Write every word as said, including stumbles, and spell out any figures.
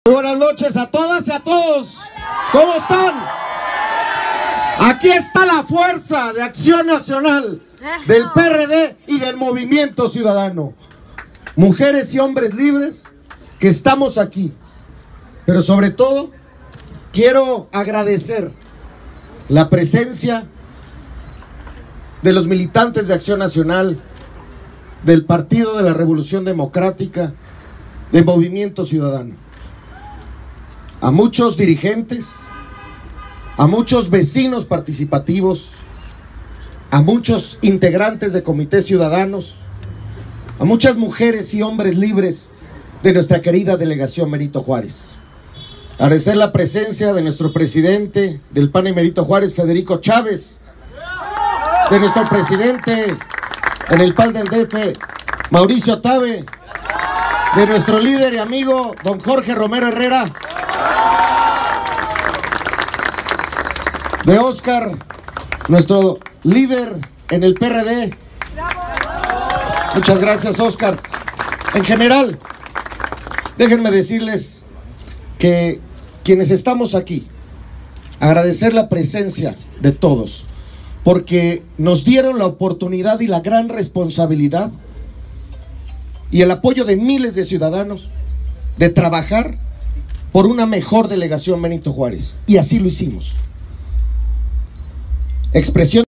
Muy buenas noches a todas y a todos. ¿Cómo están? Aquí está la fuerza de Acción Nacional, Eso. del P R D y del Movimiento Ciudadano. Mujeres y hombres libres que estamos aquí. Pero sobre todo, quiero agradecer la presencia de los militantes de Acción Nacional, del Partido de la Revolución Democrática, del Movimiento Ciudadano. A muchos dirigentes, a muchos vecinos participativos, a muchos integrantes de comités ciudadanos, a muchas mujeres y hombres libres de nuestra querida delegación Benito Juárez. Agradecer la presencia de nuestro presidente del P A N Benito Juárez, Federico Chávez, de nuestro presidente en el P A N del D F, Mauricio Tabe, de nuestro líder y amigo don Jorge Romero Herrera, de Oscar, nuestro líder en el P R D. Muchas gracias, Oscar. En general, déjenme decirles que quienes estamos aquí, agradecer la presencia de todos, porque nos dieron la oportunidad y la gran responsabilidad y el apoyo de miles de ciudadanos de trabajar por una mejor delegación Benito Juárez. Y así lo hicimos. Expresión